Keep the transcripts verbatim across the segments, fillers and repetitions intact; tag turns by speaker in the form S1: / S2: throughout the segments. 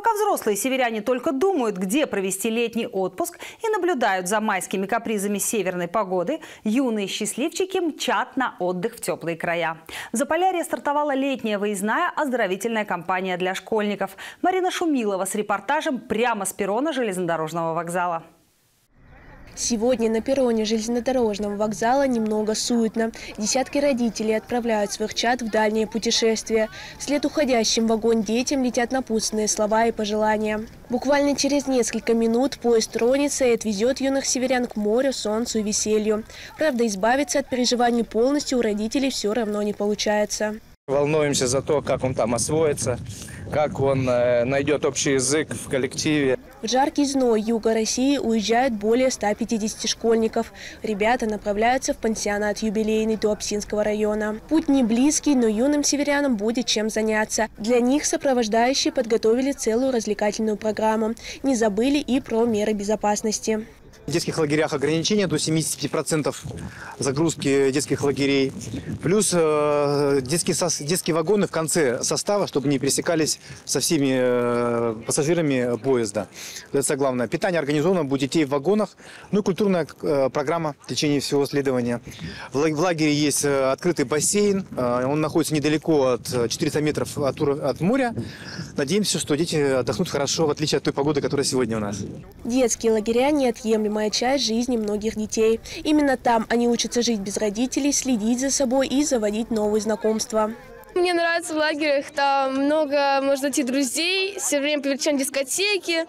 S1: Пока взрослые северяне только думают, где провести летний отпуск и наблюдают за майскими капризами северной погоды, юные счастливчики мчат на отдых в теплые края. В Заполярье стартовала летняя выездная оздоровительная кампания для школьников. Марина Шумилова с репортажем прямо с перрона железнодорожного вокзала.
S2: Сегодня на перроне железнодорожного вокзала немного суетно. Десятки родителей отправляют своих чад в дальние путешествия. Вслед уходящим в вагон детям летят напутственные слова и пожелания. Буквально через несколько минут поезд тронется и отвезет юных северян к морю, солнцу и веселью. Правда, избавиться от переживаний полностью у родителей все равно не получается.
S3: Волнуемся за то, как он там освоится, как он э, найдет общий язык в коллективе.
S2: В жаркий зной юга России уезжают более ста пятидесяти школьников. Ребята направляются в пансионат юбилейный Туапсинского района. Путь не близкий, но юным северянам будет чем заняться. Для них сопровождающие подготовили целую развлекательную программу. Не забыли и про меры безопасности.
S4: В детских лагерях ограничения до семидесяти пяти процентов загрузки детских лагерей. Плюс э, детские, сос, детские вагоны в конце состава, чтобы не пересекались со всеми э, пассажирами поезда. Это главное. Питание организовано будет детей в вагонах. Ну и культурная э, программа в течение всего следования. В, в лагере есть открытый бассейн. Э, он находится недалеко от четырёхсот метров от, от моря. Надеемся, что дети отдохнут хорошо, в отличие от той погоды, которая сегодня у нас.
S2: Детские лагеря – неотъемлемая часть жизни многих детей. Именно там они учатся жить без родителей, следить за собой и заводить новые знакомства.
S5: Мне нравится в лагерях, там много можно найти друзей, все время привлечем дискотеки,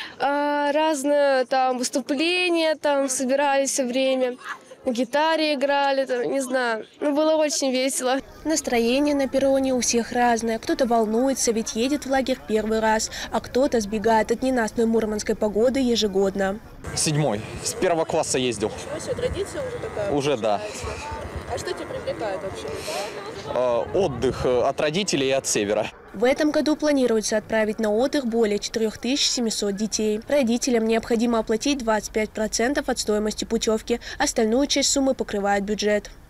S5: разные там выступления, там собирались все время. На гитаре играли, там, не знаю, ну, было очень весело.
S2: Настроение на перроне у всех разное. Кто-то волнуется, ведь едет в лагерь первый раз, а кто-то сбегает от ненастной мурманской погоды ежегодно.
S6: Седьмой. С первого класса ездил.
S7: Все, традиция уже такая?
S6: Уже, да.
S7: А что тебя привлекает вообще?
S6: Э, отдых от родителей и от севера.
S2: В этом году планируется отправить на отдых более четырёх тысяч семисот детей. Родителям необходимо оплатить двадцать пять процентов от стоимости путевки. Остальную часть суммы покрывает бюджет.